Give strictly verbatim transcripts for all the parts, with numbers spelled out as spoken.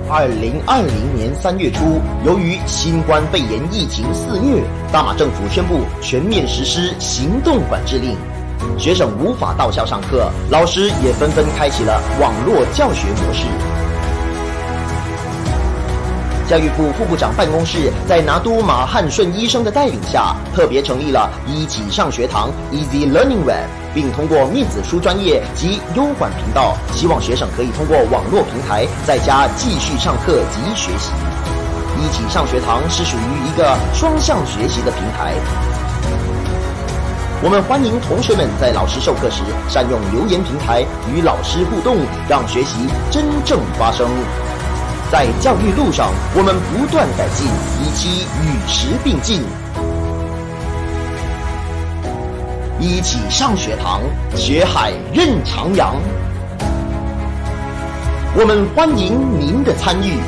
二零二零年三月初，由于新冠肺炎疫情肆虐，大马政府宣布全面实施行动管制令，学生无法到校上课，老师也纷纷开启了网络教学模式。教育部副部长办公室在拿督马汉顺医生的带领下，特别成立了一起上学堂 Easy Learning Web， 并通过面子书专业及优管频道，希望学生可以通过网络平台在家继续上课及学习。一起上学堂是属于一个双向学习的平台。我们欢迎同学们在老师授课时善用留言平台与老师互动，让学习真正发生。在教育路上，我们不断改进，以期与时并进。一起上学堂，学海任徜徉。我们欢迎您的参与。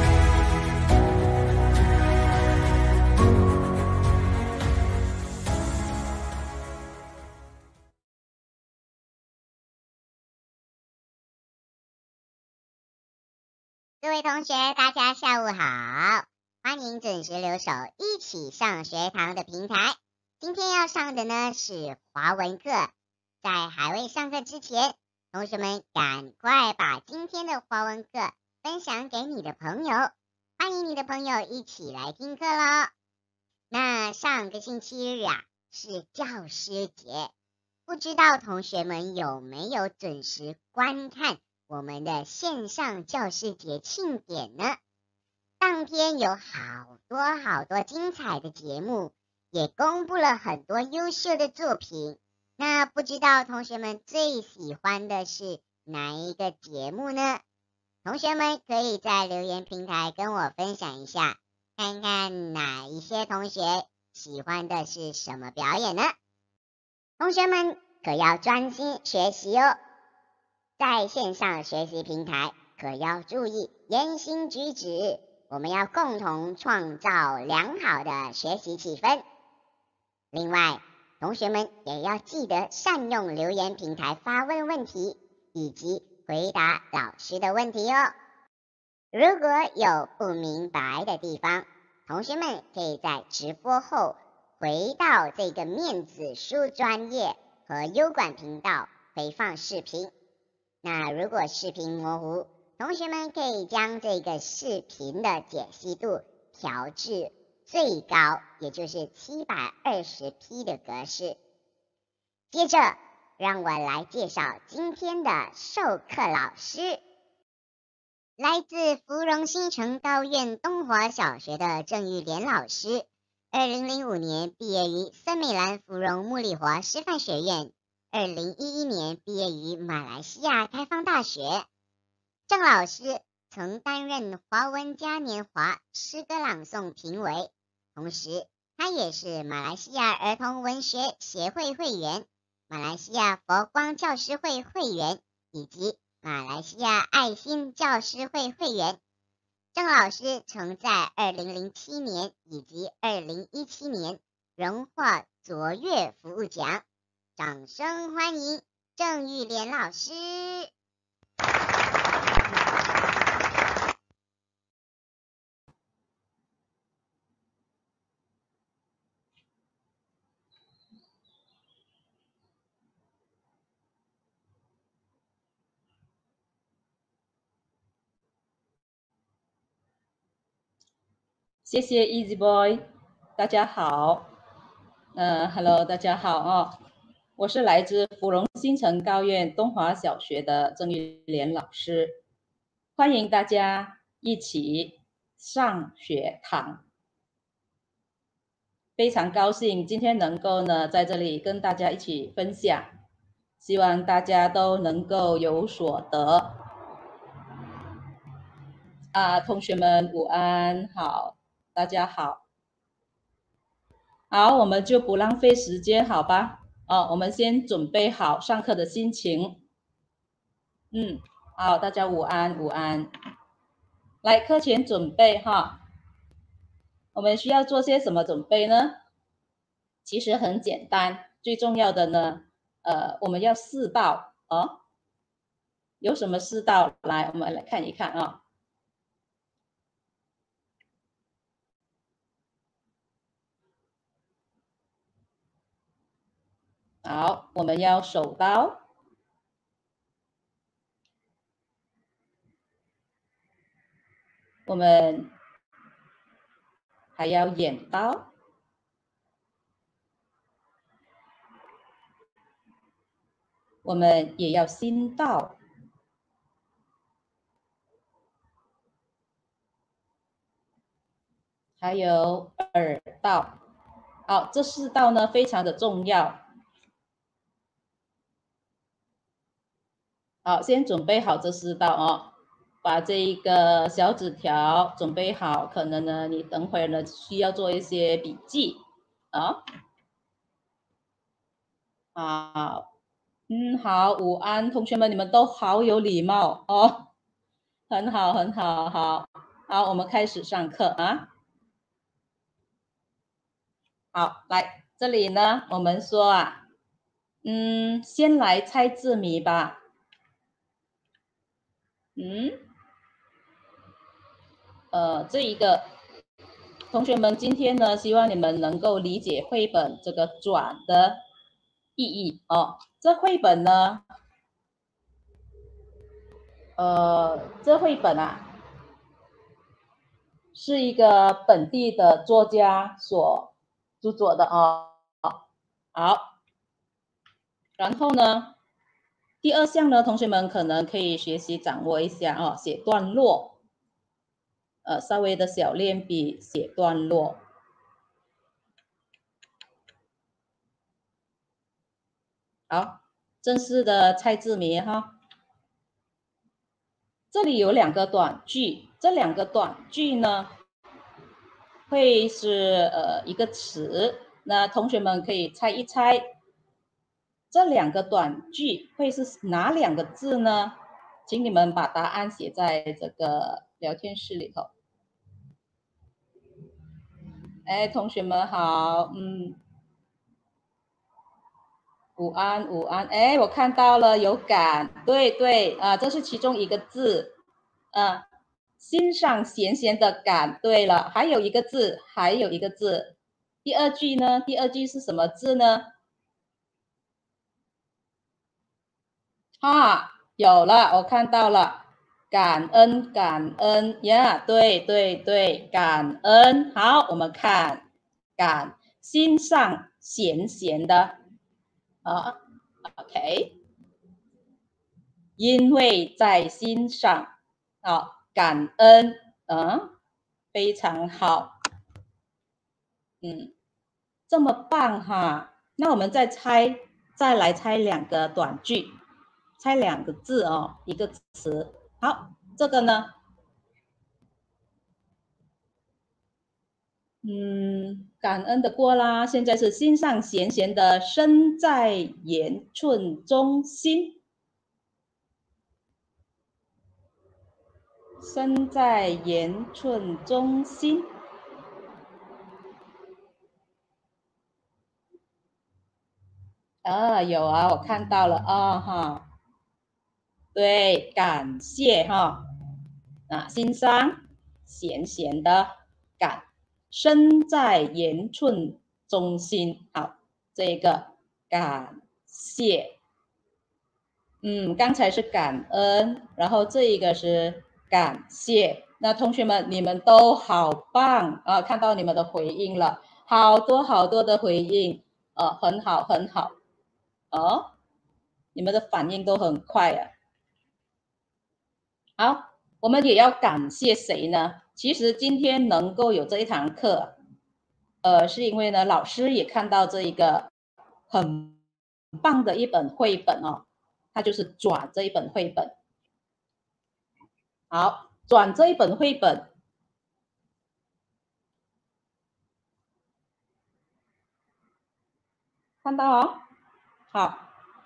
各位同学，大家下午好，欢迎准时留守一起上学堂的平台。今天要上的呢是华文课，在还未上课之前，同学们赶快把今天的华文课分享给你的朋友，欢迎你的朋友一起来听课咯。那上个星期日啊是教师节，不知道同学们有没有准时观看我们的线上教师节庆典呢？当天有好多好多精彩的节目，也公布了很多优秀的作品。那不知道同学们最喜欢的是哪一个节目呢？同学们可以在留言平台跟我分享一下，看看哪一些同学喜欢的是什么表演呢？同学们可要专心学习哦。在线上学习平台可要注意言行举止，我们要共同创造良好的学习气氛。另外，同学们也要记得善用留言平台发问问题，以及回答老师的问题哦。如果有不明白的地方，同学们可以在直播后回到这个面子书专页和优管频道回放视频。那如果视频模糊，同学们可以将这个视频的解析度调至最高，也就是七百二十 P 的格式。接着，让我来介绍今天的授课老师，来自芙蓉新城高苑东华小学的郑玉莲老师，二零零五年毕业于森美兰芙蓉茉莉华师范学院。二零一一年毕业于马来西亚开放大学。郑老师曾担任华文嘉年华诗歌朗诵评委，同时他也是马来西亚儿童文学协会会员、马来西亚佛光教师会会员以及马来西亚爱心教师会会员。郑老师曾在二零零七年以及二零一七年荣获卓越服务奖。掌声欢迎郑玉莲老师。 谢谢 Easy Boy， 大家好，呃 ，Hello， 大家好哦。我是来自芙蓉新城高苑东华小学的郑玉莲老师，欢迎大家一起上学堂。非常高兴今天能够呢在这里跟大家一起分享，希望大家都能够有所得。啊，同学们午安，好，大家好。好，我们就不浪费时间，好吧？哦，我们先准备好上课的心情。嗯，好，大家午安，午安。来，课前准备哈。我们需要做些什么准备呢？其实很简单，最重要的呢，呃，我们要试道哦。有什么试道？来，我们来看一看啊。 好，我们要手刀，我们还要眼刀，我们也要心刀，还有耳道。好，这四道呢非常的重要。好，先准备好这四道哦，把这一个小纸条准备好。可能呢，你等会儿呢需要做一些笔记啊。好，嗯，好，午安，同学们，你们都好有礼貌哦，很好，很好，好，好，我们开始上课啊。好，来这里呢，我们说啊，嗯，先来猜字谜吧。嗯，呃，这一个同学们今天呢，希望你们能够理解绘本这个转的意义哦。这绘本呢，呃，这绘本啊，是一个本地的作家所著作的哦。好，然后呢，第二项呢，同学们可能可以学习掌握一下哦，写段落，呃，稍微的小练笔写段落。好，正式的猜字谜哈。这里有两个短句，这两个短句呢，会是呃一个词，那同学们可以猜一猜，这两个短句会是哪两个字呢？请你们把答案写在这个聊天室里头。哎，同学们好，嗯，午安午安，哎，我看到了有感，对对啊，这是其中一个字，啊，心上咸咸的感。对了，还有一个字，还有一个字，第二句呢？第二句是什么字呢？啊，有了，我看到了，感恩感恩呀， yeah, 对对对，感恩。好，我们看感，心上咸咸的啊 ，OK。因为在心上，啊，感恩，嗯，非常好，嗯，这么棒哈。那我们再猜，再来猜两个短句，猜两个字哦，一个词。好，这个呢，嗯，感恩的过啦，现在是心上咸咸的，身在言寸中心。身在言寸中心。啊，有啊，我看到了啊哈，对，感谢哈，啊，心上咸咸的感，身在言寸中心。好，这个感谢，嗯，刚才是感恩，然后这一个是感谢。那同学们，你们都好棒啊！看到你们的回应了，好多好多的回应，呃，很好很好，哦，你们的反应都很快啊。好，我们也要感谢谁呢？其实今天能够有这一堂课，呃，是因为呢，老师也看到这一个很棒的一本绘本哦，它就是转这一本绘本。好，转这一本绘本，看到哦。好，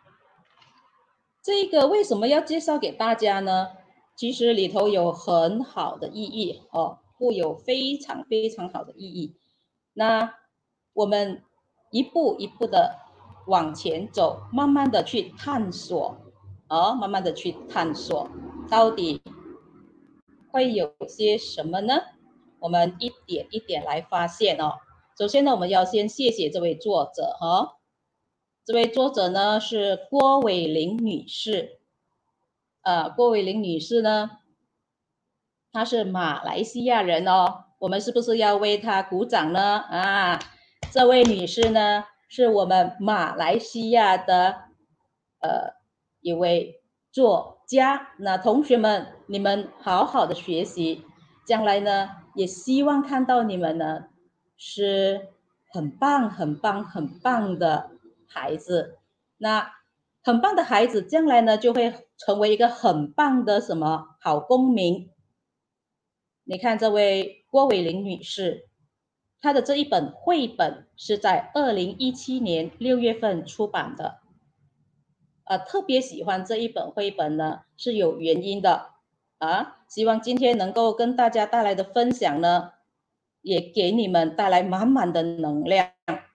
这个为什么要介绍给大家呢？其实里头有很好的意义哦，会有非常非常好的意义。那我们一步一步的往前走，慢慢的去探索，哦，慢慢的去探索，到底会有些什么呢？我们一点一点来发现哦。首先呢，我们要先谢谢这位作者哈、哦。 这位作者呢是郭伟玲女士。呃，郭伟玲女士呢，她是马来西亚人哦，我们是不是要为她鼓掌呢？啊，这位女士呢，是我们马来西亚的呃一位作家。那同学们，你们好好的学习，将来呢，也希望看到你们呢是很棒、很棒、很棒的孩子。那很棒的孩子，将来呢就会成为一个很棒的什么好公民。你看这位郭伟玲女士，她的这一本绘本是在二零一七年六月份出版的。呃，特别喜欢这一本绘本呢，是有原因的啊。希望今天能够跟大家带来的分享呢，也给你们带来满满的能量。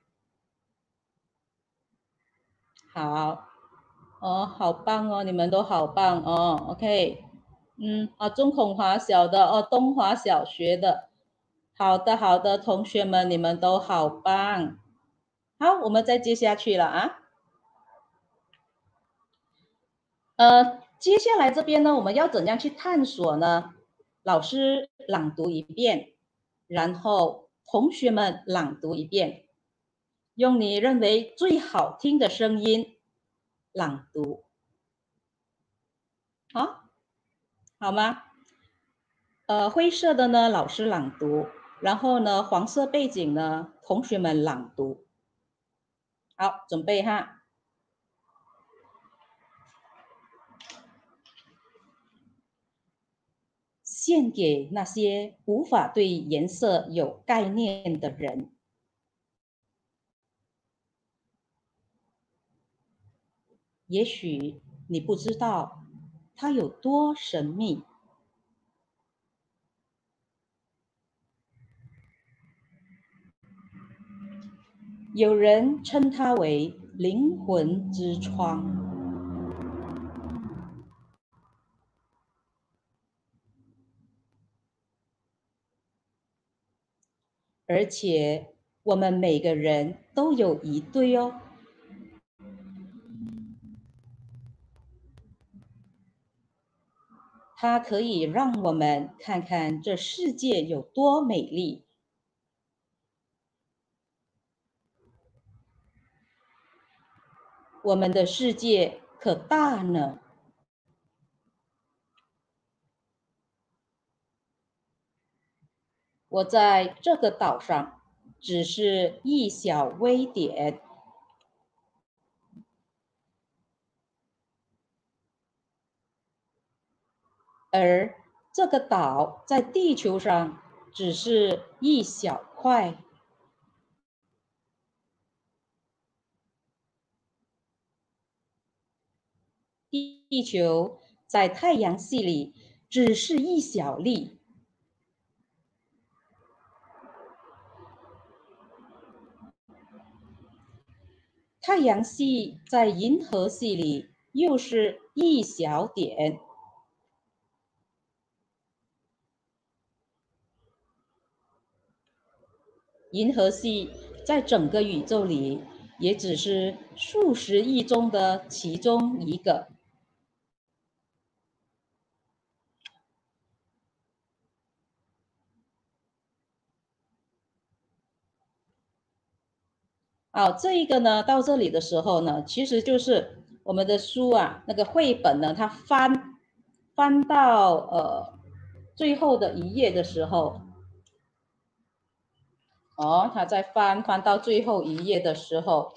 好。哦，好棒哦，你们都好棒哦。OK， 嗯啊，中孔华小的哦，东华小学的，好的好的，同学们你们都好棒。好，我们再接下去了啊。呃，接下来这边呢，我们要怎样去探索呢？老师朗读一遍，然后同学们朗读一遍，用你认为最好听的声音朗读。好，好吗？呃，灰色的呢，老师朗读，然后呢，黄色背景呢，同学们朗读。好，准备哈。献给那些无法对颜色有概念的人。也许你不知道它有多神秘。有人称它为灵魂之窗。而且我们每个人都有一对哦。它可以让我们看看这世界有多美丽。我们的世界可大呢。我在这个岛上只是一小微点，而这个岛在地球上只是一小块。地球在太阳系里只是一小粒。太阳系在银河系里又是一小点。银河系在整个宇宙里也只是数十亿中的其中一个。好，这一个呢，到这里的时候呢，其实就是我们的书啊，那个绘本呢，它翻翻到呃最后的一页的时候，哦，它在翻翻到最后一页的时候，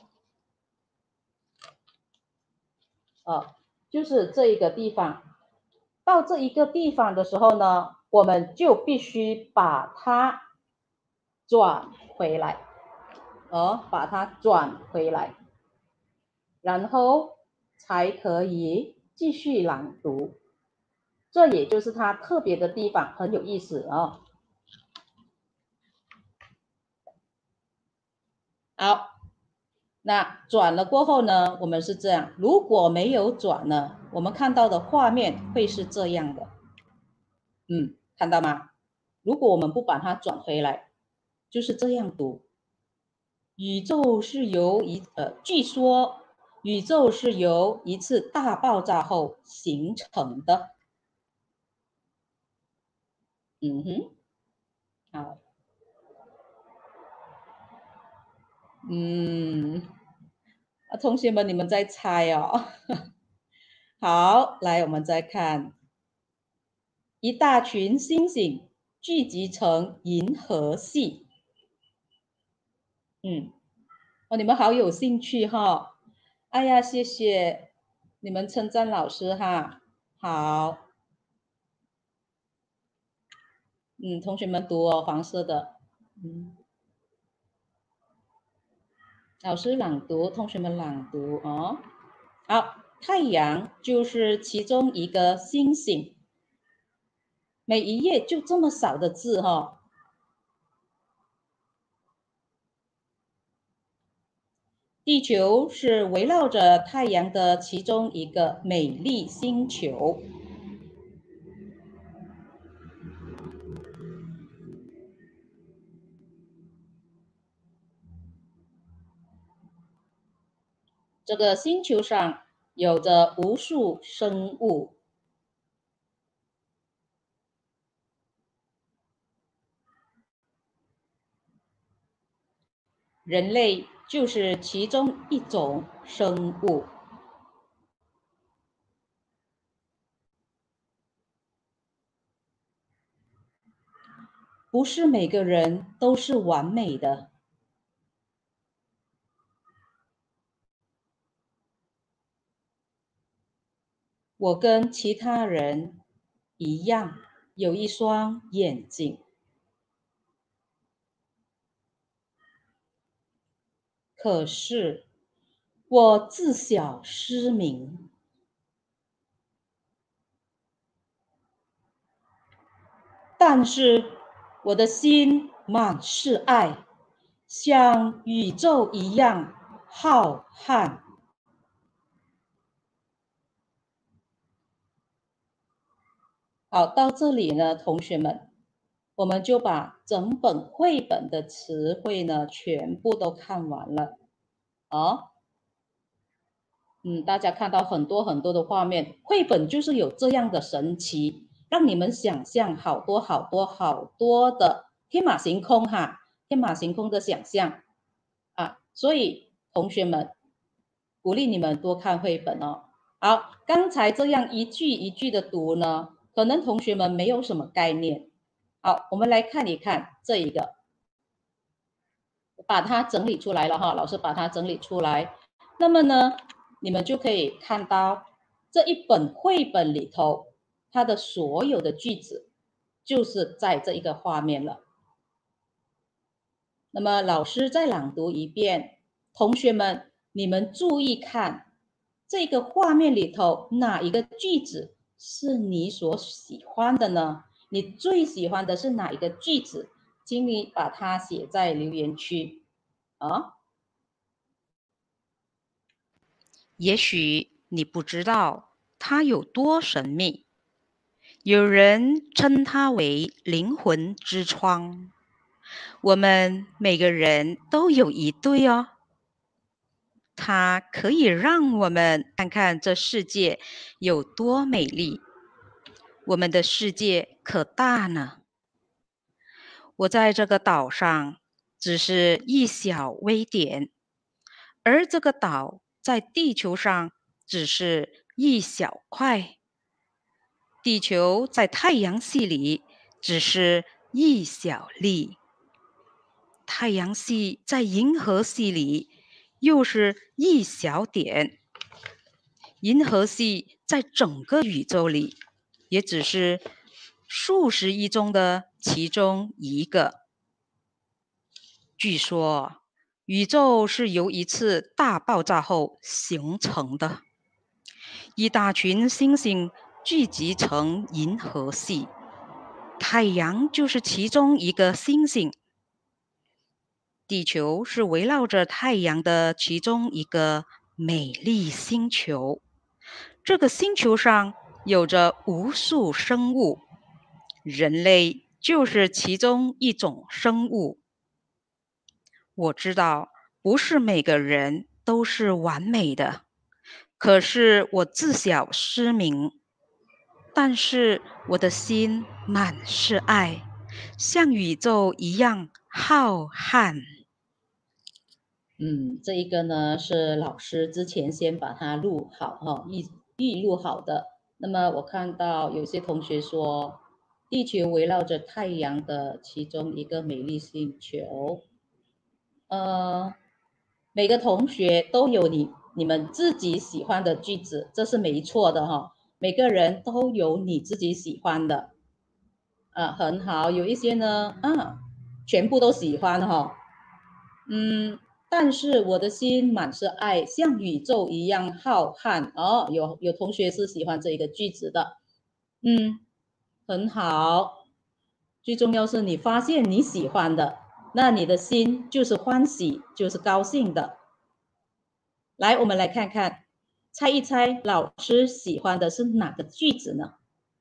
哦，就是这一个地方，到这一个地方的时候呢，我们就必须把它转回来。哦，把它转回来，然后才可以继续朗读。这也就是它特别的地方，很有意思哦。好，那转了过后呢，我们是这样。如果没有转呢，我们看到的画面会是这样的。嗯，看到吗？如果我们不把它转回来，就是这样读。宇宙是由一呃，据说宇宙是由一次大爆炸后形成的。嗯哼，好，嗯，啊，同学们，你们在猜哦。好，来，我们再看，一大群星星聚集成银河系。嗯，哦，你们好有兴趣哈、哦。哎呀，谢谢你们称赞老师哈。好，嗯，同学们读哦，黄色的。嗯，老师朗读，同学们朗读哦。好，太阳就是其中一个星星。每一页就这么少的字哈、哦。地球是围绕着太阳的其中一个美丽星球。这个星球上有着无数生物，人类就是其中一种生物。不是每个人都是完美的。我跟其他人一样，有一双眼睛。可是我自小失明。但是我的心满是爱，像宇宙一样浩瀚。好，到这里呢，同学们，我们就把整本绘本的词汇呢，全部都看完了。哦，嗯，大家看到很多很多的画面，绘本就是有这样的神奇，让你们想象好多好多好多的天马行空哈，天马行空的想象啊，所以同学们，鼓励你们多看绘本哦。好，刚才这样一句一句的读呢，可能同学们没有什么概念。好，我们来看一看这一个，把它整理出来了哈，老师把它整理出来。那么呢，你们就可以看到这一本绘本里头，它的所有的句子就是在这一个画面了。那么老师再朗读一遍，同学们，你们注意看这个画面里头哪一个句子是你所喜欢的呢？你最喜欢的是哪一个句子？请你把它写在留言区啊。 也许你不知道它有多神秘，有人称它为灵魂之窗。我们每个人都有一对哦，它可以让我们看看这世界有多美丽。我们的世界可大呢。我在这个岛上只是一小微点，而这个岛在地球上只是一小块。地球在太阳系里只是一小粒，太阳系在银河系里又是一小点，银河系在整个宇宙里也只是数十亿中的其中一个。据说宇宙是由一次大爆炸后形成的，一大群星星聚集成银河系，太阳就是其中一个星星。地球是围绕着太阳的其中一个美丽星球，这个星球上有着无数生物，人类就是其中一种生物。我知道，不是每个人都是完美的， 可是我自小失明，但是我的心满是爱，像宇宙一样浩瀚。 嗯，这一个呢是老师之前先把它录好哈，预预录好的。那么我看到有些同学说，地球围绕着太阳的其中一个美丽星球。呃，每个同学都有你你们自己喜欢的句子，这是没错的哈。每个人都有你自己喜欢的，啊，很好。有一些呢，啊，全部都喜欢哈。嗯，但是我的心满是爱，像宇宙一样浩瀚。哦，有有同学是喜欢这一个句子的，嗯，很好。最重要是你发现你喜欢的，那你的心就是欢喜，就是高兴的。来，我们来看看，猜一猜老师喜欢的是哪个句子呢？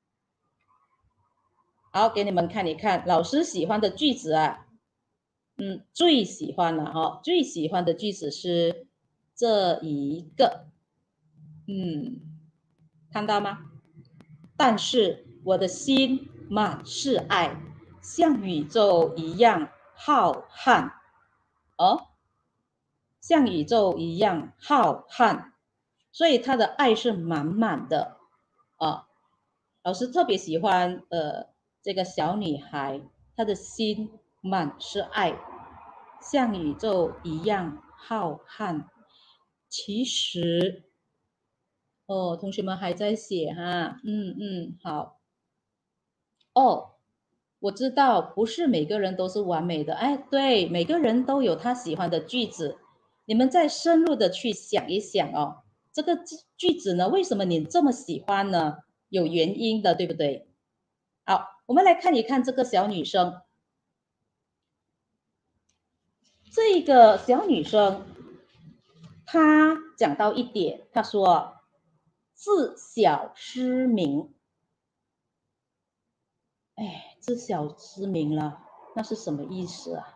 好，给你们看一看，老师喜欢的句子啊，嗯，最喜欢了哈、哦，最喜欢的句子是这一个，嗯，看到吗？但是我的心满是爱，像宇宙一样浩瀚，哦，像宇宙一样浩瀚，所以他的爱是满满的啊。老师特别喜欢呃这个小女孩，她的心满是爱，像宇宙一样浩瀚。其实哦，同学们还在写哈，嗯嗯，好哦，我知道不是每个人都是完美的，哎，对，每个人都有他喜欢的句子，你们再深入的去想一想哦，这个句句子呢，为什么你这么喜欢呢？有原因的，对不对？好，我们来看一看这个小女生，这个小女生她讲到一点，她说自小失明，哎，自小失明了，那是什么意思啊？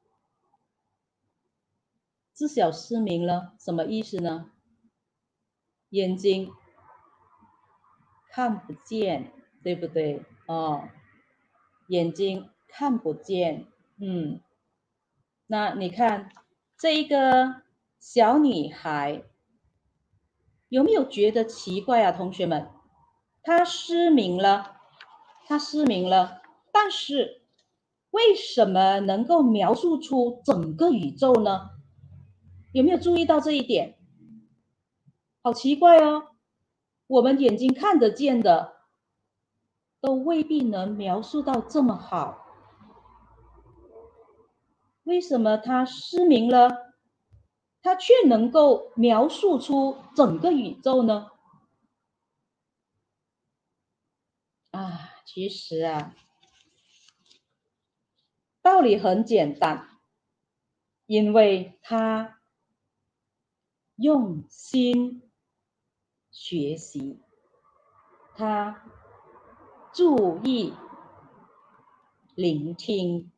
自小失明了，什么意思呢？眼睛看不见，对不对？哦，眼睛看不见，嗯，那你看这一个小女孩有没有觉得奇怪啊，同学们？她失明了，她失明了，但是为什么能够描述出整个宇宙呢？有没有注意到这一点？好奇怪哦，我们眼睛看得见的，都未必能描述到这么好。为什么他失明了，他却能够描述出整个宇宙呢？啊，其实啊，道理很简单，因为他用心学习，他注意聆听。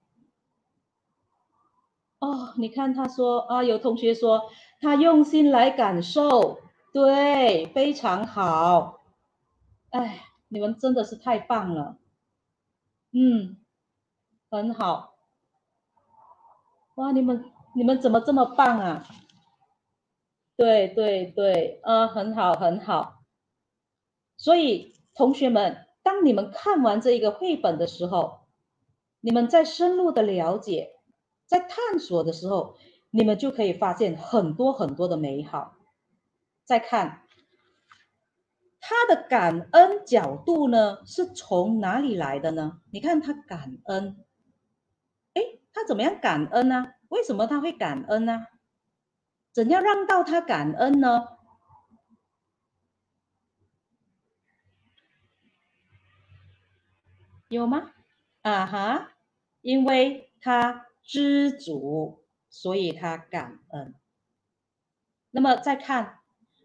哦，你看他说啊，有同学说他用心来感受，对，非常好。哎，你们真的是太棒了，嗯，很好。哇，你们你们怎么这么棒啊？对对对，呃，很好很好。所以同学们，当你们看完这一个绘本的时候，你们在深入的了解，在探索的时候，你们就可以发现很多很多的美好。再看他的感恩角度呢，是从哪里来的呢？你看他感恩，诶，他怎么样感恩呢？为什么他会感恩呢？怎样让到他感恩呢？有吗？啊哈，因为他知足，所以他感恩。那么再看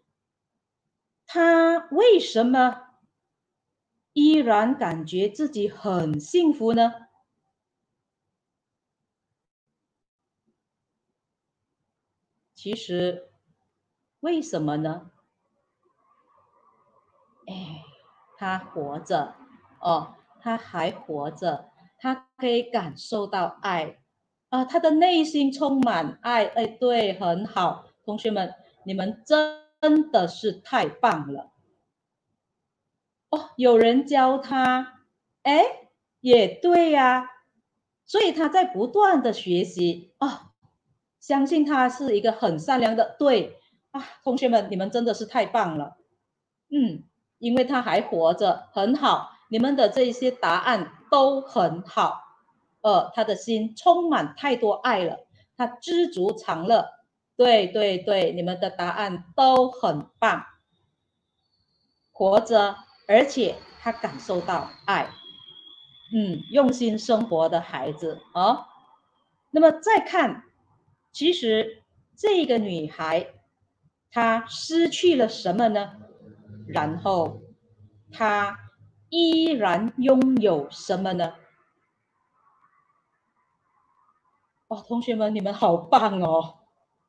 他为什么依然感觉自己很幸福呢？其实为什么呢？ 哎，他活着哦，他还活着，他可以感受到爱啊，他的内心充满爱。哎，对，很好，同学们，你们真的是太棒了哦！有人教他，哎，也对呀、啊，所以他在不断的学习啊，相信他是一个很善良的，对啊，同学们，你们真的是太棒了，嗯，因为他还活着，很好，你们的这些答案都很好，呃，他的心充满太多爱了，他知足常乐，对对对，你们的答案都很棒，活着，而且他感受到爱，嗯，用心生活的孩子哦。那么再看，其实这个女孩她失去了什么呢？然后她依然拥有什么呢？哦，同学们，你们好棒哦！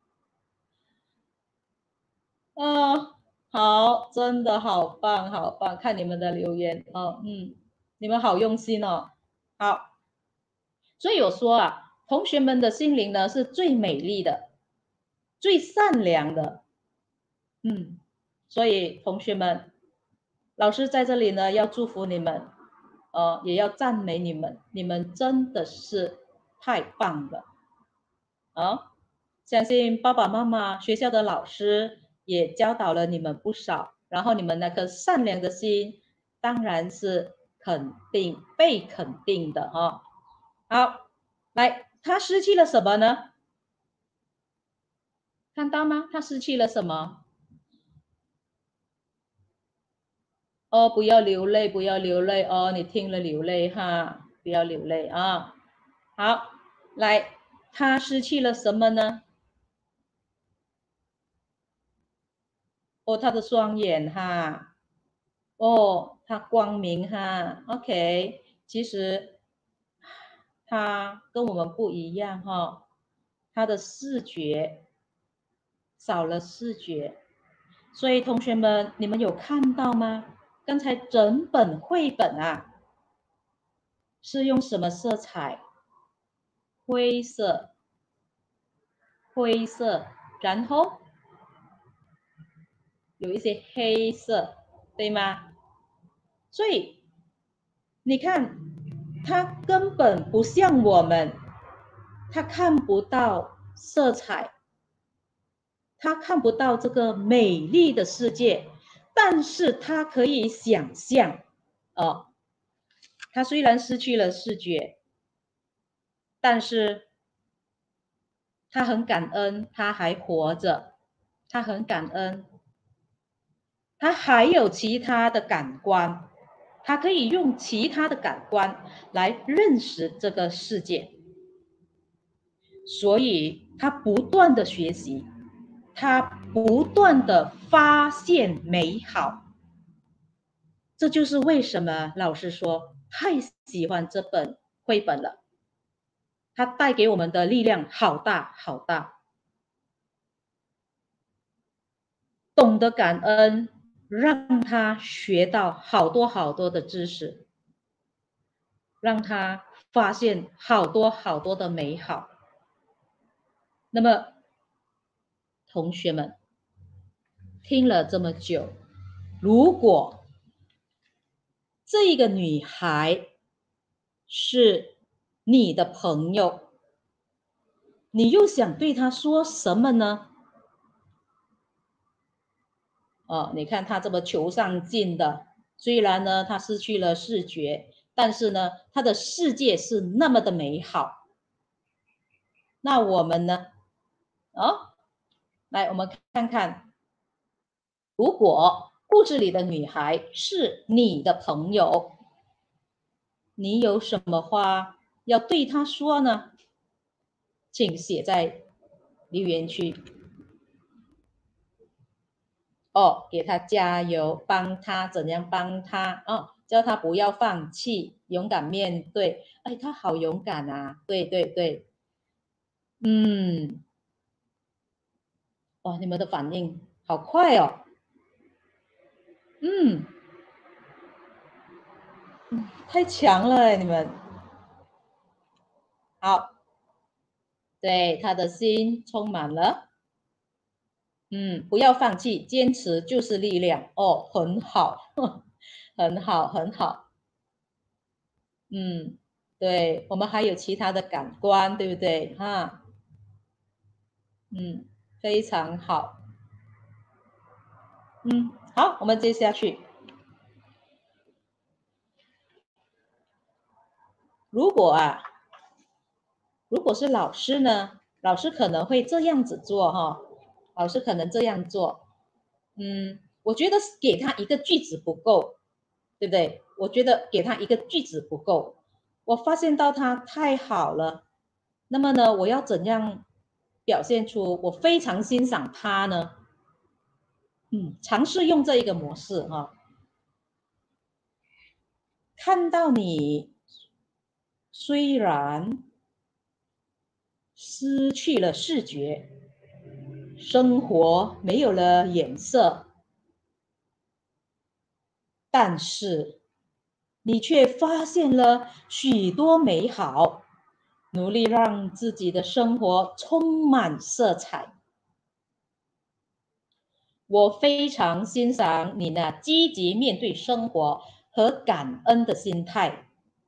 啊，好，真的好棒，好棒！看你们的留言哦，嗯，你们好用心哦。好，所以有说啊，同学们的心灵呢是最美丽的，最善良的，嗯，所以同学们，老师在这里呢要祝福你们，呃，也要赞美你们，你们真的是太棒了啊！相信爸爸妈妈、学校的老师也教导了你们不少，然后你们那颗善良的心，当然是肯定被肯定的哈、哦。好，来，他失去了什么呢？看到吗？他失去了什么？哦，不要流泪，不要流泪哦，你听了流泪哈，不要流泪啊。好，来，他失去了什么呢？哦，他的双眼哈，哦，他光明哈，OK，其实他跟我们不一样哈，他的视觉少了视觉，所以同学们，你们有看到吗？刚才整本绘本啊，是用什么色彩？灰色，灰色，然后有一些黑色，对吗？所以你看，它根本不像我们，它看不到色彩，它看不到这个美丽的世界，但是它可以想象，哦，它虽然失去了视觉，但是他很感恩，他还活着，他很感恩，他还有其他的感官，他可以用其他的感官来认识这个世界，所以他不断的学习，他不断的发现美好，这就是为什么老师说太喜欢这本绘本了，它带给我们的力量好大好大。懂得感恩，让他学到好多好多的知识，让他发现好多好多的美好。那么，同学们听了这么久，如果这个女孩是你的朋友，你又想对她说什么呢？哦，你看他这么求上进的，虽然呢他失去了视觉，但是呢他的世界是那么的美好。那我们呢？哦，来我们看看，如果故事里的女孩是你的朋友，你有什么话要对她说呢？请写在留言区。哦，给他加油，帮他怎样帮他哦，叫他不要放弃，勇敢面对。哎，他好勇敢啊！对对对，嗯，哇，你们的反应好快哦，嗯， 太强了哎，你们。好，对，他的心充满了，嗯，不要放弃，坚持就是力量哦，很好，很好，很好，嗯，对，我们还有其他的感官，对不对？哈，嗯，非常好，嗯，好，我们接下去，如果啊，如果是老师呢，老师可能会这样子做哈，老师可能这样做，嗯，我觉得给他一个句子不够，对不对？我觉得给他一个句子不够，我发现到他太好了，那么呢，我要怎样表现出我非常欣赏他呢？嗯，尝试用这一个模式哈，看到你虽然失去了视觉，生活没有了颜色，但是你却发现了许多美好，努力让自己的生活充满色彩。我非常欣赏你那积极面对生活和感恩的心态。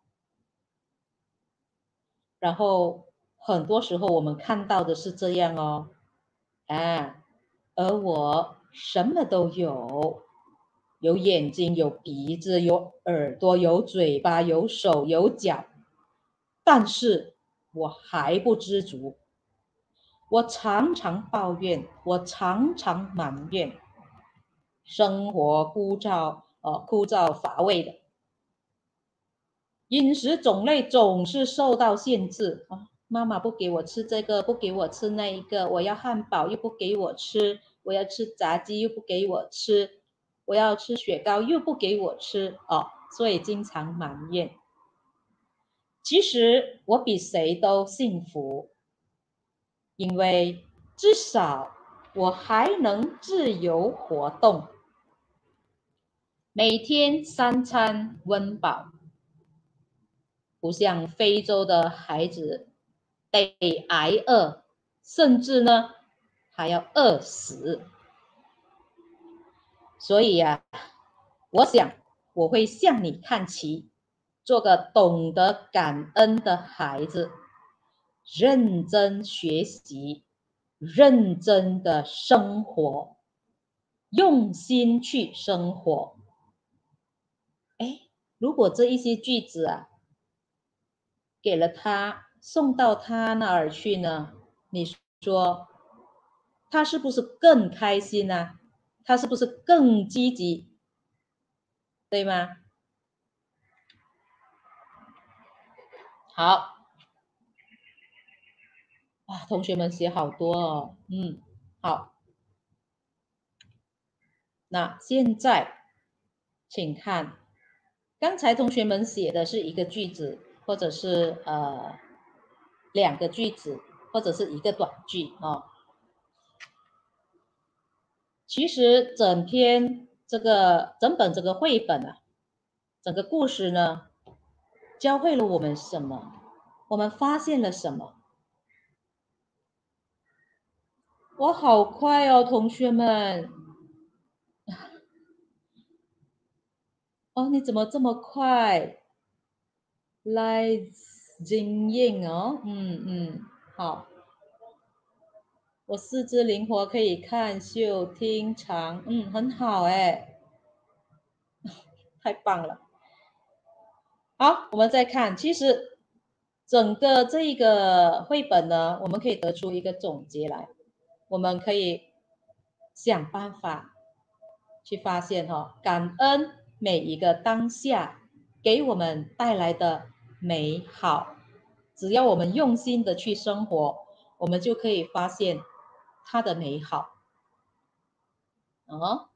然后很多时候我们看到的是这样哦，啊，而我什么都有，有眼睛，有鼻子，有耳朵，有嘴巴，有手，有脚，但是我还不知足。我常常抱怨，我常常埋怨，生活枯燥，呃，枯燥乏味的，饮食种类总是受到限制啊。妈妈不给我吃这个，不给我吃那一个，我要汉堡又不给我吃，我要吃炸鸡又不给我吃，我要吃雪糕又不给我吃哦，所以经常埋怨。其实我比谁都幸福，因为至少我还能自由活动，每天三餐温饱，不像非洲的孩子得挨饿，甚至呢还要饿死。所以呀、啊，我想我会向你看齐，做个懂得感恩的孩子，认真学习，认真的生活，用心去生活。哎，如果这一些句子啊，给了他，送到他那儿去呢，你说他是不是更开心呢、啊？他是不是更积极，对吗？好，哇，同学们写好多哦，嗯，好，那现在请看，刚才同学们写的是一个句子，或者是呃两个句子，或者是一个短句哦。其实整篇这个整本这个绘本啊，整个故事呢，教会了我们什么？我们发现了什么？哇，好快哦，同学们！哦，你怎么这么快？来经验哦，嗯嗯，好。我四肢灵活，可以看、嗅、听、尝，嗯，很好哎，太棒了。好，我们再看，其实整个这一个绘本呢，我们可以得出一个总结来，我们可以想办法去发现哈、哦，感恩每一个当下给我们带来的美好，只要我们用心的去生活，我们就可以发现它的美好。哦，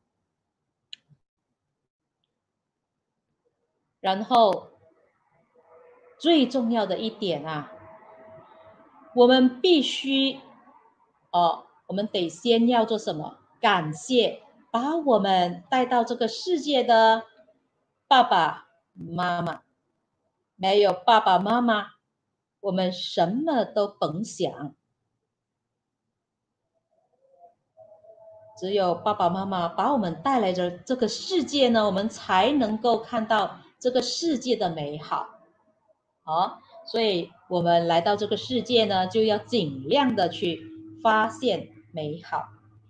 然后最重要的一点啊，我们必须，哦，我们得先要做什么？感谢把我们带到这个世界的爸爸妈妈，没有爸爸妈妈，我们什么都甭想。只有爸爸妈妈把我们带来的这个世界呢，我们才能够看到这个世界的美好。好，所以我们来到这个世界呢，就要尽量的去发现美好。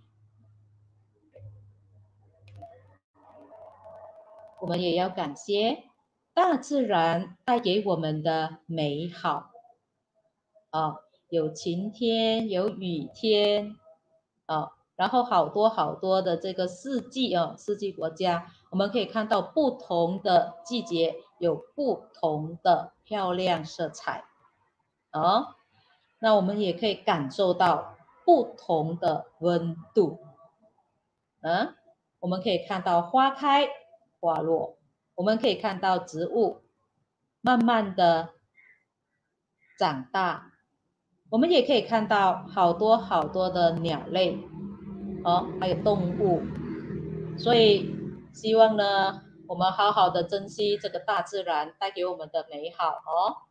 我们也要感谢大自然带给我们的美好。啊，有晴天，有雨天，啊，然后好多好多的这个四季啊，四季国家，我们可以看到不同的季节有不同的漂亮色彩。啊，那我们也可以感受到不同的温度。啊，我们可以看到花开花落，我们可以看到植物慢慢的长大，我们也可以看到好多好多的鸟类，哦，还有动物。所以希望呢，我们好好的珍惜这个大自然带给我们的美好哦。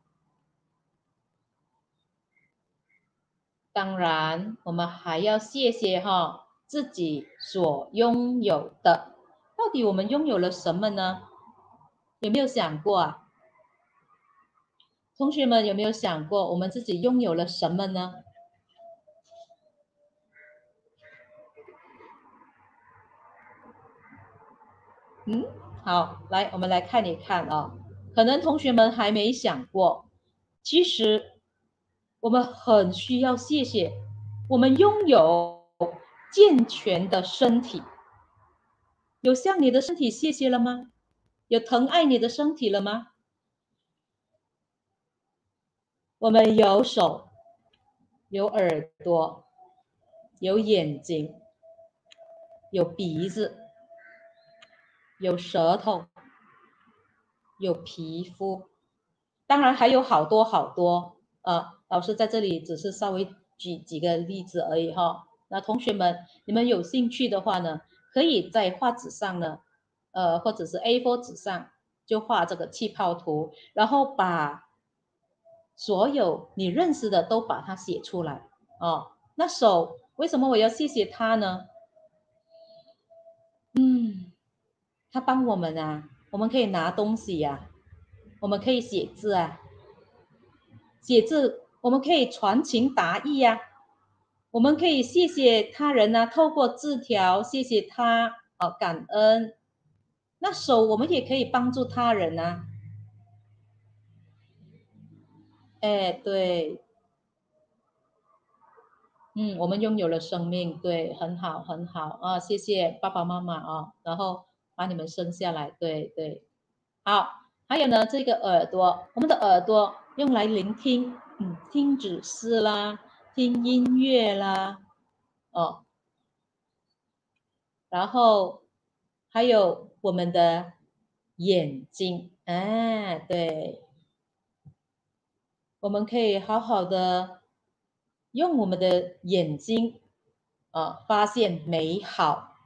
当然，我们还要谢谢哈自己所拥有的。到底我们拥有了什么呢？有没有想过啊？同学们有没有想过我们自己拥有了什么呢？嗯，好，来，我们来看一看啊。可能同学们还没想过，其实我们很需要谢谢我们拥有健全的身体。有向你的身体谢谢了吗？有疼爱你的身体了吗？我们有手，有耳朵，有眼睛，有鼻子，有舌头，有皮肤，当然还有好多好多。呃，老师在这里只是稍微举几个例子而已哈。那同学们，你们有兴趣的话呢，可以在画纸上呢，呃，或者是 A 四 纸上就画这个气泡图，然后把所有你认识的都把它写出来哦。那手为什么我要谢谢他呢？嗯，他帮我们啊，我们可以拿东西呀、啊，我们可以写字啊，写字我们可以传情达意呀、啊，我们可以谢谢他人啊，透过字条谢谢他哦，感恩。那手我们也可以帮助他人啊，哎，对。嗯，我们拥有了生命，对，很好，很好啊，谢谢爸爸妈妈啊，然后把你们生下来，对对，好，还有呢，这个耳朵，我们的耳朵用来聆听，嗯，听指示啦，听音乐啦，哦，然后还有我们的眼睛，哎，对，我们可以好好的用我们的眼睛啊，发现美好，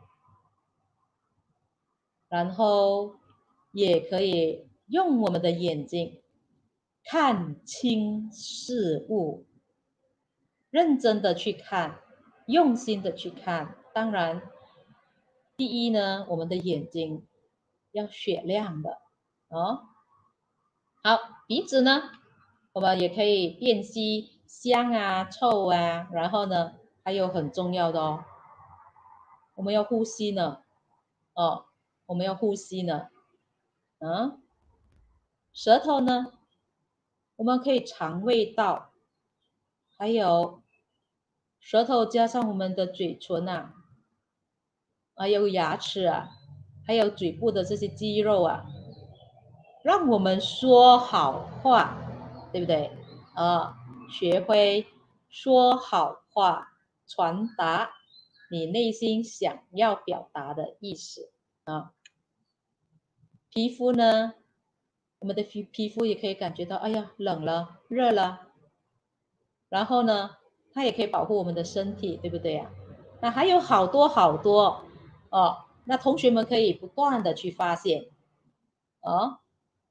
然后也可以用我们的眼睛看清事物，认真的去看，用心的去看。当然，第一呢，我们的眼睛要雪亮的哦。好，鼻子呢，我们也可以辨析香啊、臭啊，然后呢，还有很重要的哦，我们要呼吸呢，哦，我们要呼吸呢，嗯，舌头呢，我们可以尝味道，还有舌头加上我们的嘴唇啊，还有牙齿啊，还有嘴部的这些肌肉啊，让我们说好话，对不对？啊，学会说好话，传达你内心想要表达的意思啊。皮肤呢，我们的皮皮肤也可以感觉到，哎呀，冷了，热了。然后呢，它也可以保护我们的身体，对不对呀？那还有好多好多哦。那同学们可以不断的去发现哦。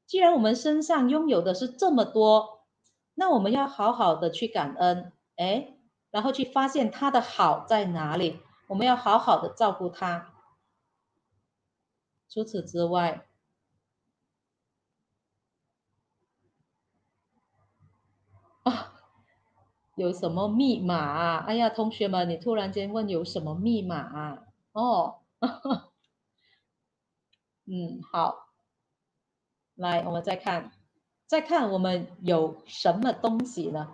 既然我们身上拥有的是这么多，那我们要好好的去感恩，哎，然后去发现它的好在哪里，我们要好好的照顾它。除此之外，啊，有什么密码啊？哎呀，同学们，你突然间问有什么密码啊？哦，嗯，好，来，我们再看，再看我们有什么东西呢？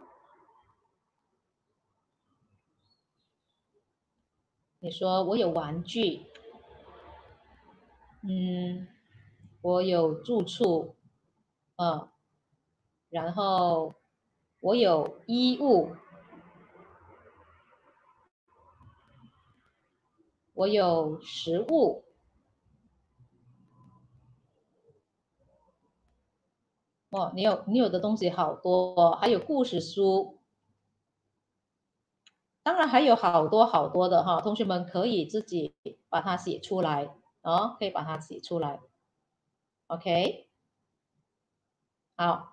你说我有玩具，嗯，我有住处，嗯，然后我有衣物，我有食物，哦，你有你有的东西好多哦，还有故事书，当然还有好多好多的哈，同学们可以自己把它写出来哦，可以把它写出来，OK，好，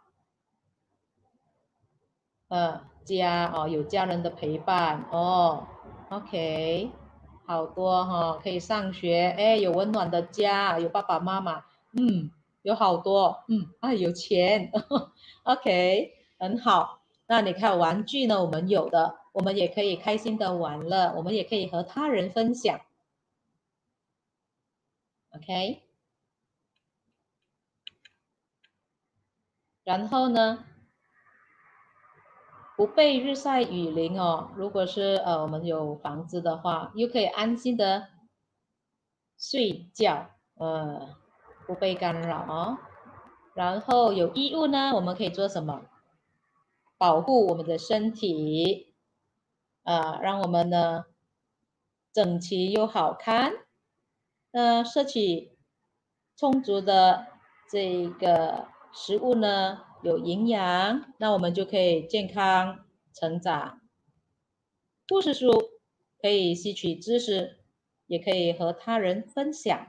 呃，家哦，有家人的陪伴哦，OK，好多哈、哦，可以上学，哎，有温暖的家，有爸爸妈妈，嗯，有好多，嗯，啊，有钱，OK，很好。那你看玩具呢，我们有的，我们也可以开心的玩乐，我们也可以和他人分享，OK。然后呢，不被日晒雨淋哦。如果是呃我们有房子的话，又可以安心的睡觉，呃，不被干扰哦。然后有衣物呢，我们可以做什么？保护我们的身体，啊、让我们呢整齐又好看。呃，摄取充足的这个食物呢，有营养，那我们就可以健康成长。故事书可以吸取知识，也可以和他人分享。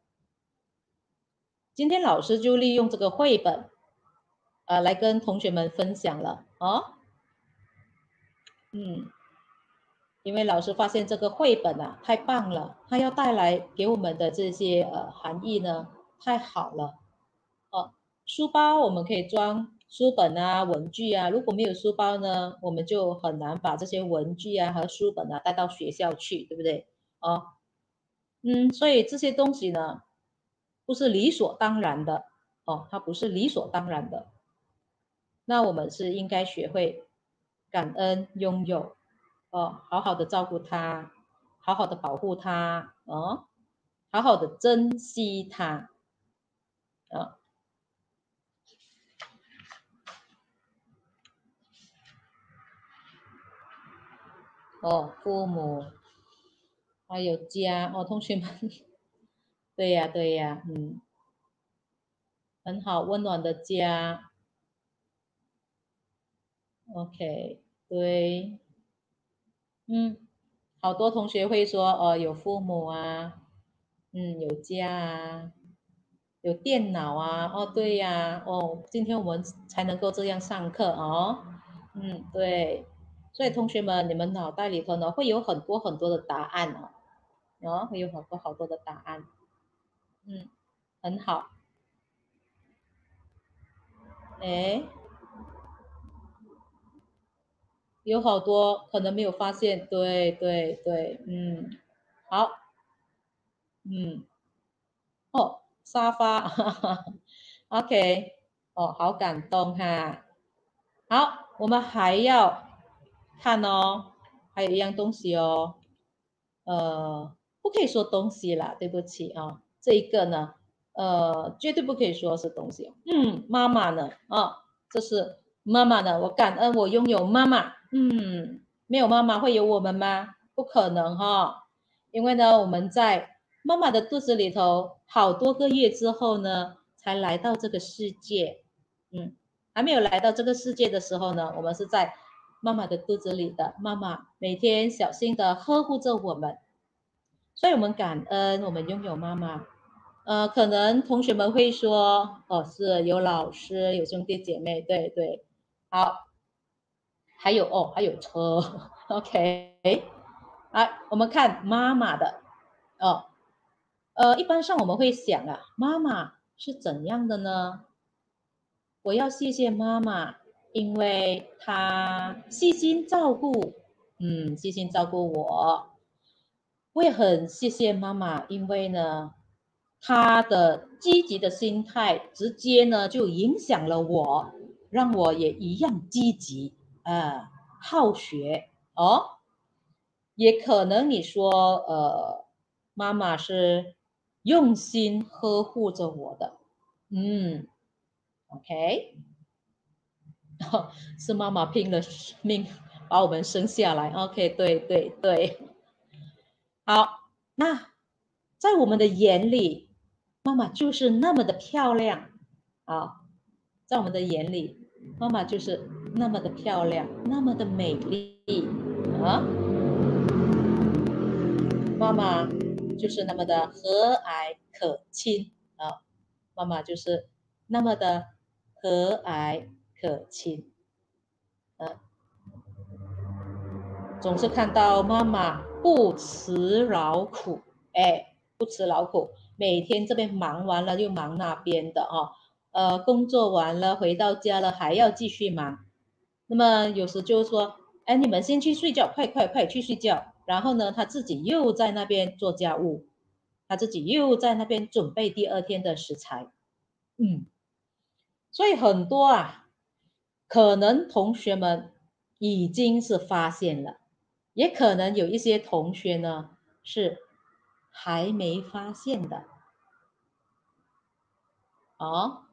今天老师就利用这个绘本，呃，来跟同学们分享了哦。嗯，因为老师发现这个绘本啊太棒了，它要带来给我们的这些呃含义呢太好了哦。书包我们可以装书本啊、文具啊，如果没有书包呢，我们就很难把这些文具啊和书本啊带到学校去，对不对？哦，嗯，所以这些东西呢不是理所当然的哦，它不是理所当然的。那我们是应该学会感恩拥有，哦，好好的照顾它，好好的保护它，哦，好好的珍惜它，啊，哦，父母还有家，哦，同学们，对呀，对呀，嗯，很好，温暖的家，OK，对，嗯，好多同学会说，哦，有父母啊，嗯，有家啊，有电脑啊，哦，对呀，哦，今天我们才能够这样上课哦，嗯，对，所以同学们，你们脑袋里头呢会有很多很多的答案哦，哦，会有好多好多的答案，嗯，很好，诶，有好多可能没有发现，对对对，嗯，好，嗯，哦，沙发，哈哈 OK，哦，好感动哈。好，我们还要看哦，还有一样东西哦，呃，不可以说东西啦，对不起啊，这一个呢，呃，绝对不可以说是东西。嗯，妈妈呢？啊，这是妈妈呢，我感恩我拥有妈妈。嗯，没有妈妈会有我们吗？不可能哈，因为呢，我们在妈妈的肚子里头好多个月之后呢，才来到这个世界。嗯。还没有来到这个世界的时候呢，我们是在妈妈的肚子里的，妈妈每天小心的呵护着我们，所以我们感恩我们拥有妈妈， 呃，可能同学们会说，哦，是有老师，有兄弟姐妹，对对，好，还有哦，还有车，OK，啊，我们看妈妈的，哦，呃，一般上我们会想啊，妈妈是怎样的呢？我要谢谢妈妈，因为她细心照顾，嗯，细心照顾我。我也很谢谢妈妈，因为呢，她的积极的心态，直接呢就影响了我，让我也一样积极啊、呃好学哦。也可能你说，呃，妈妈是用心呵护着我的，嗯，OK。是妈妈拼了命把我们生下来。OK，对对对，好，那在我们的眼里，妈妈就是那么的漂亮啊，在我们的眼里，妈妈就是那么的漂亮，那么的美丽啊，妈妈就是那么的和蔼可亲啊，妈妈就是那么的和蔼可亲。呃总是看到妈妈不辞劳苦，哎，不辞劳苦，每天这边忙完了又忙那边的哦，呃，工作完了回到家了还要继续忙，那么有时就说，哎，你们先去睡觉，快快快去睡觉，然后呢，他自己又在那边做家务，他自己又在那边准备第二天的食材，嗯，所以很多啊，可能同学们已经是发现了。也可能有一些同学呢是还没发现的哦。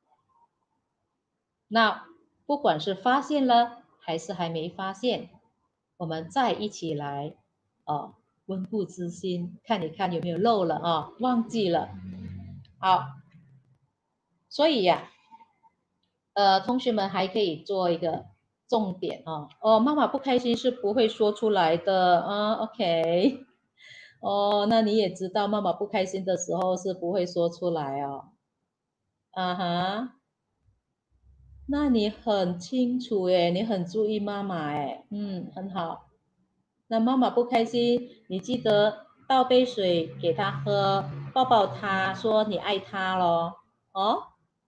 那不管是发现了还是还没发现，我们再一起来哦，温故知新，看一看有没有漏了啊、哦，忘记了。好，所以呀、呃，同学们还可以做一个重点哦。哦，妈妈不开心是不会说出来的啊。OK，哦，那你也知道，妈妈不开心的时候是不会说出来哦。啊哈，那你很清楚诶，你很注意妈妈诶，嗯，很好。那妈妈不开心，你记得倒杯水给她喝，抱抱她，说你爱她咯。哦，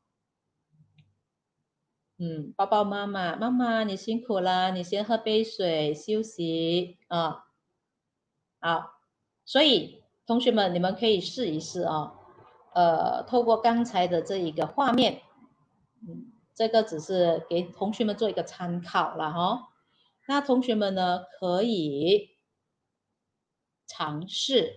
嗯，抱抱妈妈，妈妈你辛苦了，你先喝杯水休息啊。好，所以同学们，你们可以试一试啊。呃，透过刚才的这一个画面，嗯，这个只是给同学们做一个参考了哈。那同学们呢，可以尝试，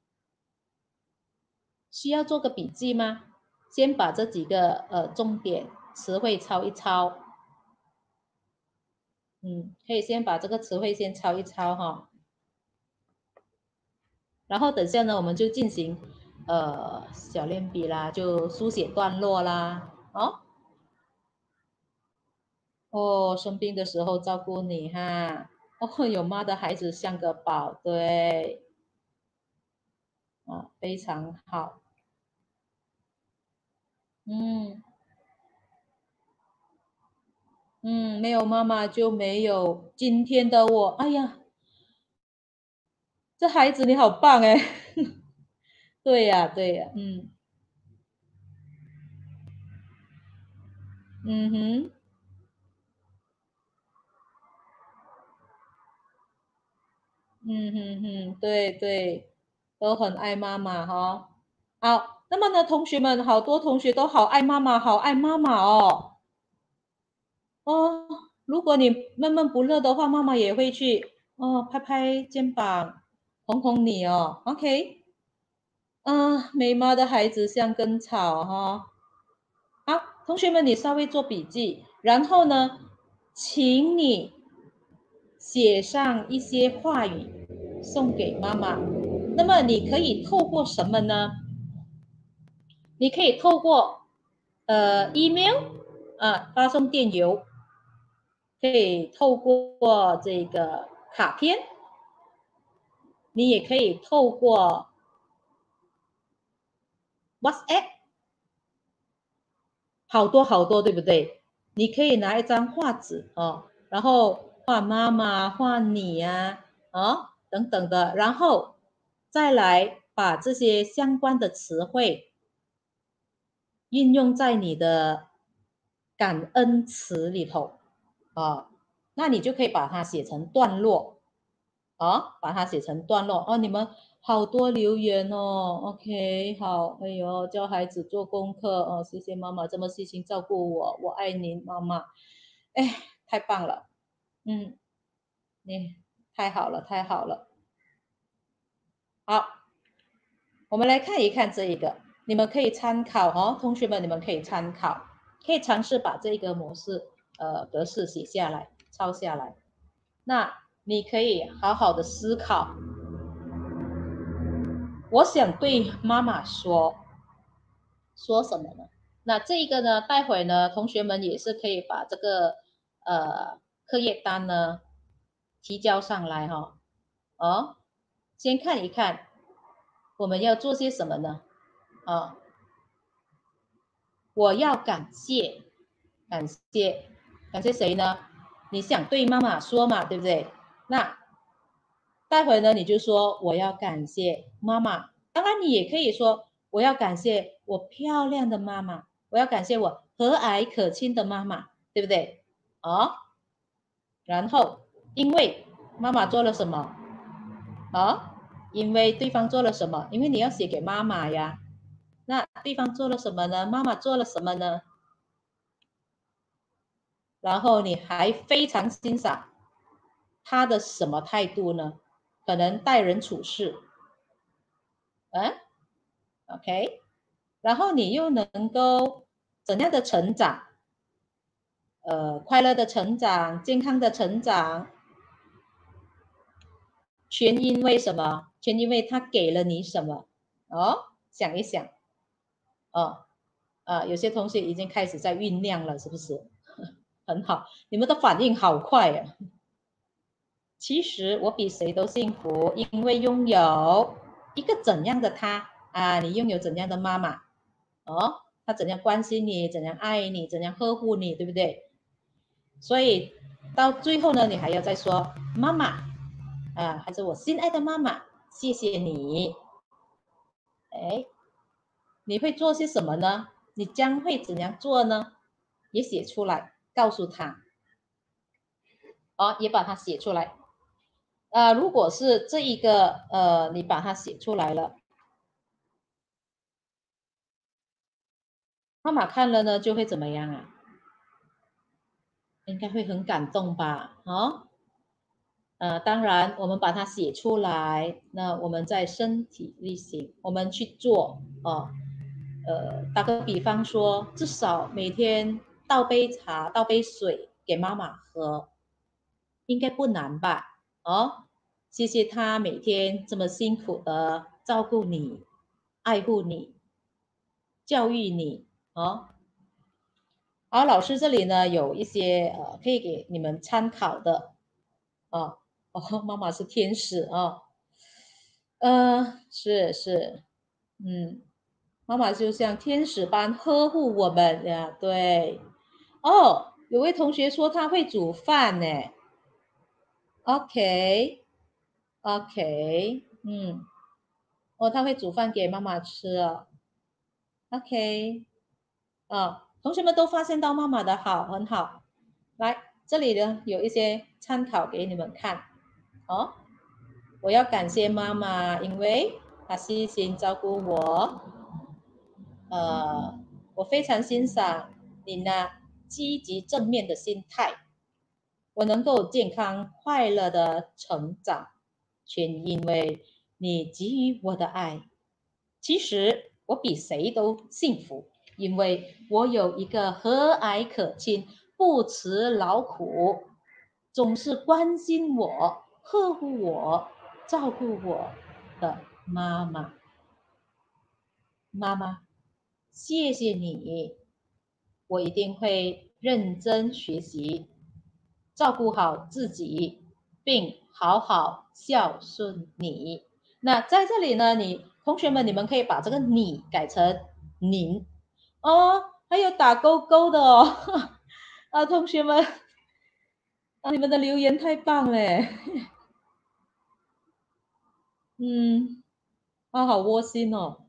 需要做个笔记吗？先把这几个呃重点词汇抄一抄，嗯，可以先把这个词汇先抄一抄哈。然后等下呢，我们就进行呃小练笔啦，就书写段落啦。哦哦，生病的时候照顾你哈。哦，有妈的孩子像个宝，对，啊，非常好。嗯嗯，没有妈妈就没有今天的我。哎呀，这孩子你好棒哎！对呀对呀，嗯嗯哼。嗯哼哼，对对，都很爱妈妈哈。好，那么呢，同学们，好多同学都好爱妈妈，好爱妈妈哦。哦，如果你闷闷不乐的话，妈妈也会去哦，拍拍肩膀，哄哄你哦。OK，嗯，美妈的孩子像根草哈。好，同学们，你稍微做笔记，然后呢，请你写上一些话语送给妈妈。那么你可以透过什么呢？你可以透过呃 email 啊发送电邮，可以透过这个卡片，你也可以透过 WhatsApp，好多好多，对不对？你可以拿一张画纸哦，然后画妈妈，画你呀、啊，哦等等的，然后再来把这些相关的词汇运用在你的感恩词里头啊，那你就可以把它写成段落啊，把它写成段落哦。你们好多留言哦 ，OK， 好，哎呦，教孩子做功课哦，谢谢妈妈这么细心照顾我，我爱您，妈妈。哎，太棒了，嗯，你太好了，太好了。好，我们来看一看这一个，你们可以参考哦，同学们，你们可以参考，可以尝试把这个模式呃格式写下来，抄下来。那你可以好好的思考，我想对妈妈说说什么呢？那这一个呢，待会呢，同学们也是可以把这个呃课业单呢提交上来哈、哦。哦，先看一看我们要做些什么呢？啊，我要感谢，感谢，感谢谁呢？你想对妈妈说嘛，对不对？那待会呢，你就说我要感谢妈妈。当然，你也可以说我要感谢我漂亮的妈妈，我要感谢我和蔼可亲的妈妈，对不对？哦，然后因为妈妈做了什么？哦，因为对方做了什么？因为你要写给妈妈呀。那对方做了什么呢？妈妈做了什么呢？然后你还非常欣赏他的什么态度呢？可能待人处事，嗯 ，OK，然后你又能够怎样的成长？呃，快乐的成长，健康的成长，全因为什么？全因为他给了你什么？哦，想一想，哦，啊，有些同学已经开始在酝酿了，是不是？很好，你们的反应好快啊！其实我比谁都幸福，因为拥有一个怎样的他啊？你拥有怎样的妈妈？哦，他怎样关心你，怎样爱你，怎样呵护你，对不对？所以到最后呢，你还要再说妈妈啊，还是我心爱的妈妈，谢谢你。哎，你会做些什么呢？你将会怎样做呢？也写出来，告诉他，哦，也把它写出来。呃，如果是这一个呃，你把它写出来了，妈妈看了呢，就会怎么样啊？应该会很感动吧？哦，呃，当然，我们把它写出来，那我们在身体力行，我们去做哦。呃，打个比方说，至少每天倒杯茶、倒杯水给妈妈喝，应该不难吧？哦，谢谢她每天这么辛苦的照顾你、爱护你、教育你哦。好，老师这里呢有一些呃可以给你们参考的哦。哦，妈妈是天使哦，呃，是是，嗯，妈妈就像天使般呵护我们呀，对。哦，有位同学说他会煮饭呢，OK OK，嗯，哦，他会煮饭给妈妈吃啊，OK，啊，同学们都发现到妈妈的好，很好。来，这里呢有一些参考给你们看哦。我要感谢妈妈，因为她细心照顾我。呃，我非常欣赏你那积极正面的心态，我能够健康快乐的成长，全因为你给予我的爱。其实我比谁都幸福，因为我有一个和蔼可亲、不辞劳苦，总是关心我、呵护我、照顾我的妈妈。妈妈，谢谢你，我一定会认真学习，照顾好自己，并好好孝顺你。那在这里呢，你同学们，你们可以把这个你改成您哦，还有打勾勾的哦，啊，同学们，啊，你们的留言太棒了，嗯，啊，好窝心哦，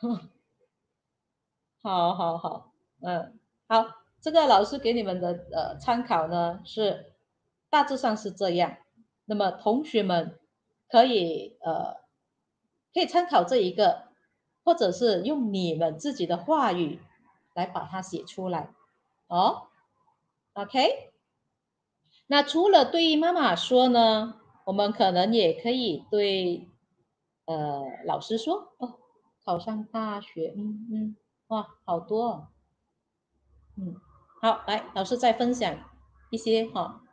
好好好，嗯，好，这个老师给你们的呃参考呢是大致上是这样，那么同学们可以呃可以参考这一个，或者是用你们自己的话语来把它写出来哦。OK，那除了对妈妈说呢，我们可能也可以对呃老师说哦，考上大学，嗯嗯，哇，好多哦，嗯，好，来，老师再分享一些哈、哦，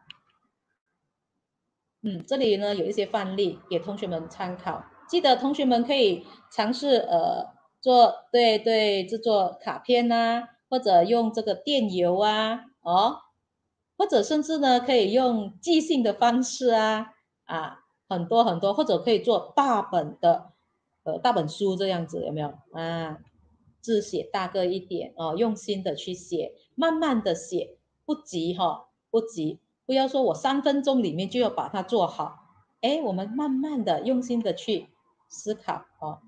嗯，这里呢有一些范例给同学们参考，记得同学们可以尝试呃做对对制作卡片呐、啊，或者用这个电邮啊，哦，或者甚至呢可以用即兴的方式啊啊，很多很多，或者可以做大本的呃大本书这样子，有没有啊？字写大个一点哦，用心的去写，慢慢的写，不急哈、哦，不急。不要说我三分钟里面就要把它做好，哎，我们慢慢的、用心的去思考哦。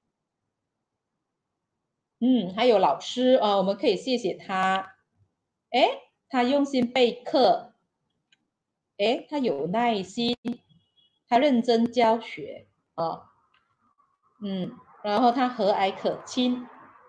嗯，还有老师啊、呃，我们可以谢谢他，哎，他用心备课，哎，他有耐心，他认真教学啊、哦，嗯，然后他和蔼可亲，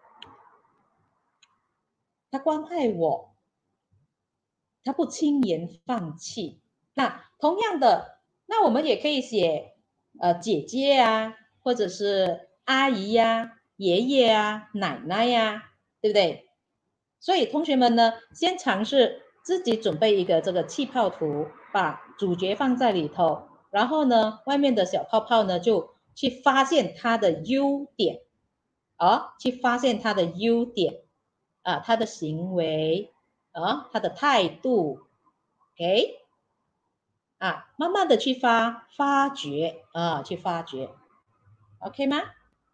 他关爱我，他不轻言放弃。那同样的，那我们也可以写呃姐姐啊，或者是阿姨呀、啊、爷爷啊、奶奶呀、啊，对不对？所以同学们呢，先尝试自己准备一个这个气泡图，把主角放在里头，然后呢，外面的小泡泡呢就去发现它的优点，啊，去发现它的优点啊，它的行为啊，他的态度，OK，啊，慢慢的去发发掘啊，去发掘，OK 吗？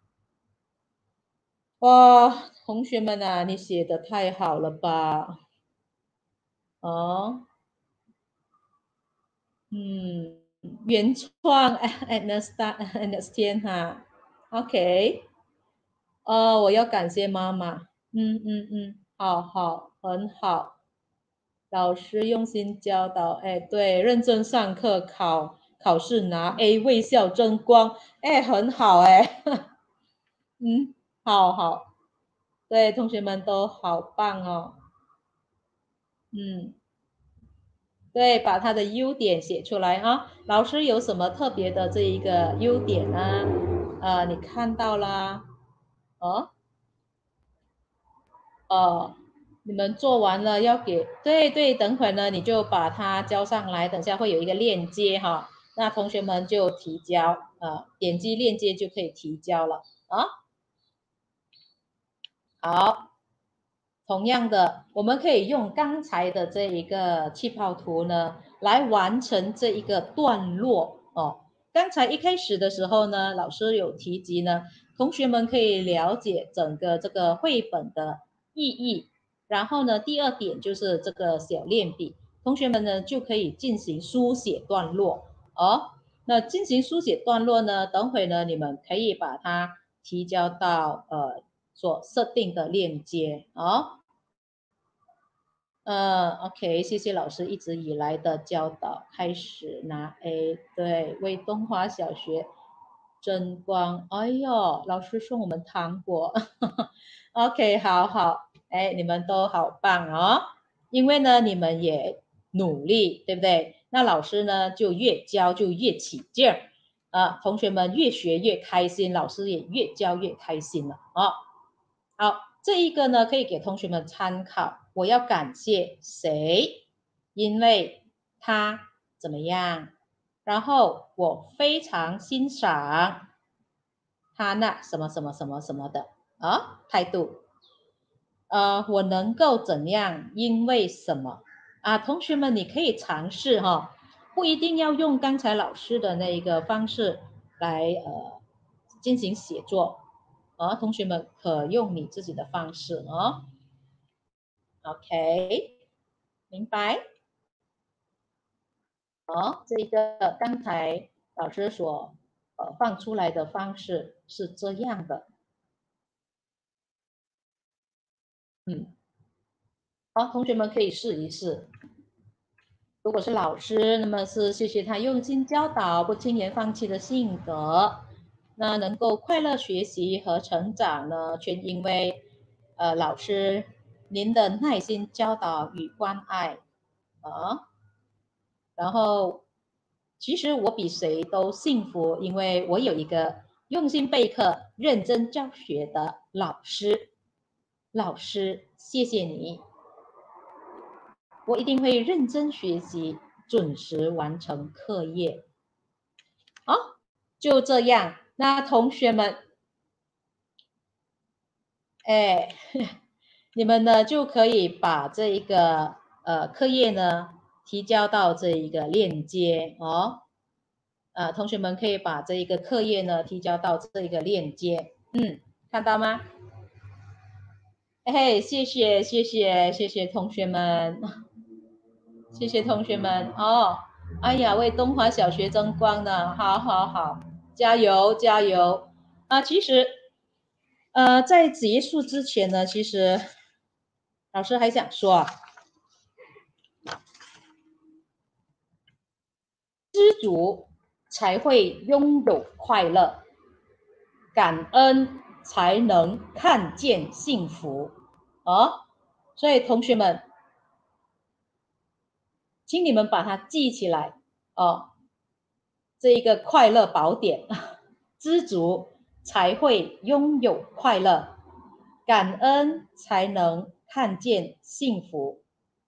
哇，同学们啊，你写的太好了吧？哦，嗯，原创 Anastasia 哈，OK，呃，我要感谢妈妈，嗯嗯嗯，好好，很好。老师用心教导，哎，对，认真上课，考考试拿 A，微笑争光，哎，很好，哎，嗯，好好，对，同学们都好棒哦，嗯，对，把他的优点写出来啊。老师有什么特别的这一个优点呢？呃，你看到啦，哦，哦，你们做完了要给，对对，等会呢你就把它交上来，等下会有一个链接哈，那同学们就提交，呃，点击链接就可以提交了啊。好，同样的，我们可以用刚才的这一个气泡图呢，来完成这一个段落哦。刚才一开始的时候呢，老师有提及呢，同学们可以了解整个这个绘本的意义。然后呢，第二点就是这个小练笔，同学们呢就可以进行书写段落哦。那进行书写段落呢，等会呢你们可以把它提交到呃所设定的链接哦。呃，OK，谢谢老师一直以来的教导，开始拿 A，对，为东华小学争光。哎呦，老师送我们糖果，OK，好好，哎，你们都好棒哦，因为呢，你们也努力，对不对？那老师呢，就越教就越起劲儿，啊，同学们越学越开心，老师也越教越开心了啊。哦好，这一个呢可以给同学们参考。我要感谢谁？因为他怎么样？然后我非常欣赏他那什么什么什么什么的啊态度。呃，我能够怎样？因为什么？啊，同学们，你可以尝试哈、哦，不一定要用刚才老师的那一个方式来呃进行写作。 啊，同学们可用你自己的方式哦。OK， 明白？哦，这个刚才老师所呃放出来的方式是这样的。嗯，好，同学们可以试一试。如果是老师，那么是谢谢他用心教导、不轻言放弃的性格。那能够快乐学习和成长呢，全因为呃老师您的耐心教导与关爱啊。然后，其实我比谁都幸福，因为我有一个用心备课、认真教学的老师。老师，谢谢你。我一定会认真学习，准时完成课业。好，就这样。那同学们，哎，你们呢就可以把这一个呃课业呢提交到这一个链接哦。呃，同学们可以把这一个课业呢提交到这一个链接。嗯，看到吗？哎，谢谢谢谢谢谢同学们。谢谢同学们哦！哎呀，为东华小学争光呢，好好好，加油加油啊！其实，呃，在结束之前呢，其实老师还想说啊，知足才会拥有快乐，感恩才能看见幸福哦。所以同学们，请你们把它记起来哦。这一个快乐宝典，知足才会拥有快乐，感恩才能看见幸福。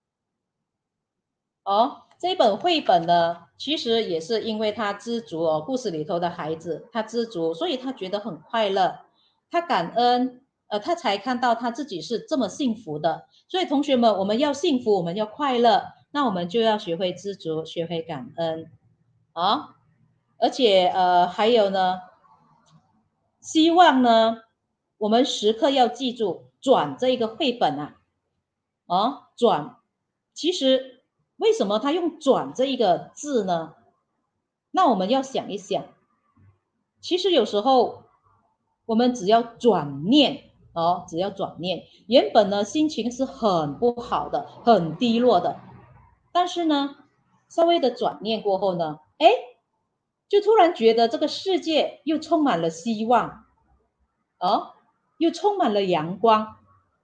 哦，这本绘本呢，其实也是因为他知足哦，故事里头的孩子他知足，所以他觉得很快乐，他感恩，呃，他才看到他自己是这么幸福的。所以同学们，我们要幸福，我们要快乐，那我们就要学会知足，学会感恩啊。而且呃，还有呢，希望呢，我们时刻要记住转这个绘本啊，哦，转，其实为什么他用转这一个字呢？那我们要想一想，其实有时候我们只要转念哦，只要转念，原本呢心情是很不好的，很低落的，但是呢，稍微的转念过后呢，哎。就突然觉得这个世界又充满了希望，哦，又充满了阳光。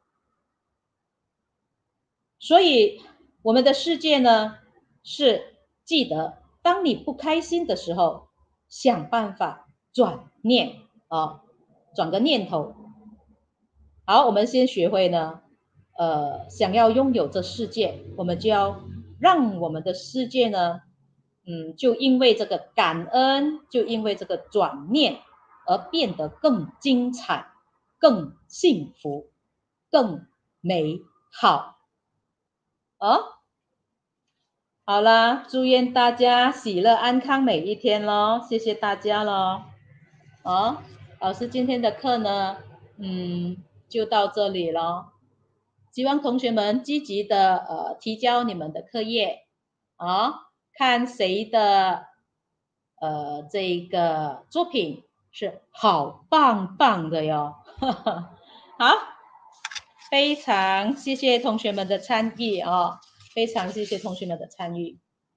所以我们的世界呢，是记得，当你不开心的时候，想办法转念啊，转个念头。好，我们先学会呢，呃，想要拥有这世界，我们就要让我们的世界呢。嗯，就因为这个感恩，就因为这个转念而变得更精彩、更幸福、更美好。哦，好啦，祝愿大家喜乐安康每一天咯，谢谢大家咯。哦，老师今天的课呢，嗯，就到这里了。希望同学们积极的呃提交你们的课业，啊、哦，看谁的呃这个作品是好棒棒的哟。好，非常谢谢同学们的参与啊、哦，非常谢谢同学们的参与。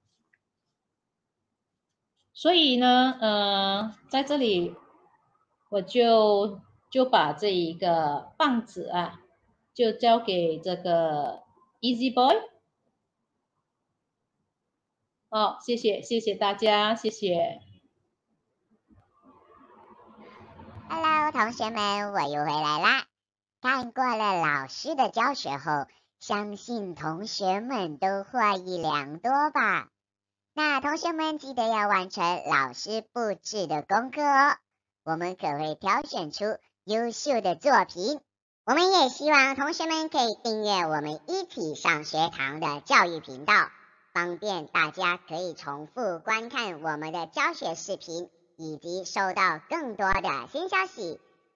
所以呢，呃，在这里我就就把这一个棒子啊，就交给这个 Easy Boy。哦，谢谢谢谢大家，谢谢。 Hello，同学们，我又回来啦。看过了老师的教学后，相信同学们都获益良多吧？那同学们记得要完成老师布置的功课哦，我们可会挑选出优秀的作品。我们也希望同学们可以订阅我们一起上学堂的教育频道，方便大家可以重复观看我们的教学视频，以及收到更多的新消息。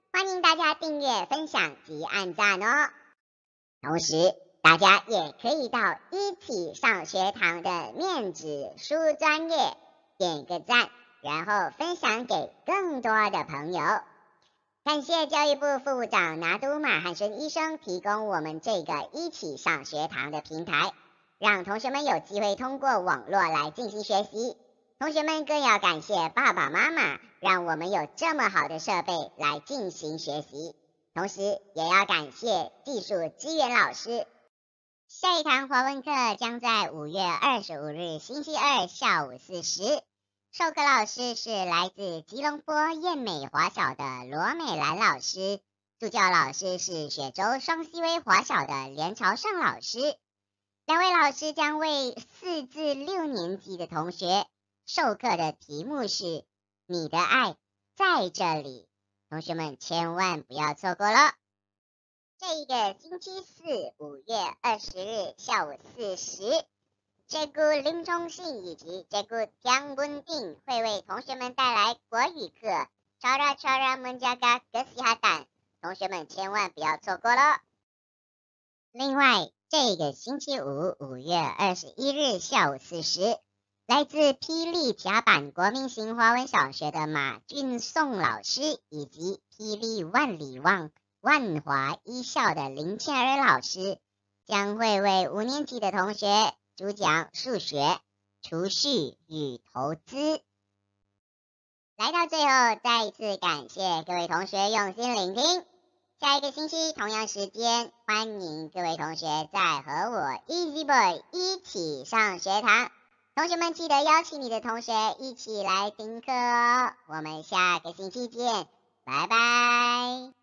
欢迎大家订阅、分享及按赞哦。同时，大家也可以到一起上学堂的面子书专页点个赞，然后分享给更多的朋友。感谢教育部副部长拿督马汉顺医生提供我们这个一起上学堂的平台，让同学们有机会通过网络来进行学习。同学们更要感谢爸爸妈妈，让我们有这么好的设备来进行学习。同时也要感谢技术支援老师。下一堂华文课将在五月二十五日星期二下午四时。授课老师是来自吉隆坡燕美华小的罗美兰老师，助教老师是雪州双溪威华小的连朝胜老师。两位老师将为四至六年级的同学授课的题目是“你的爱在这里”，同学们千万不要错过了。这一个星期四，五月二十日下午四时。这个林忠信以及这个姜文定会为同学们带来国语课 Cara Cara Menjaga Kesehatan， 同学们千万不要错过了。另外，这个星期五，五月二十一日下午四时，来自霹雳甲板国民型华文小学的马俊颂老师，以及霹雳万里望万华一校的林倩儿老师，将会为五年级的同学主讲数学、储蓄与投资。来到最后，再一次感谢各位同学用心聆听。下一个星期同样时间，欢迎各位同学再和我 Easy Boy 一起上学堂。同学们记得邀请你的同学一起来听课哦。我们下个星期见，拜拜。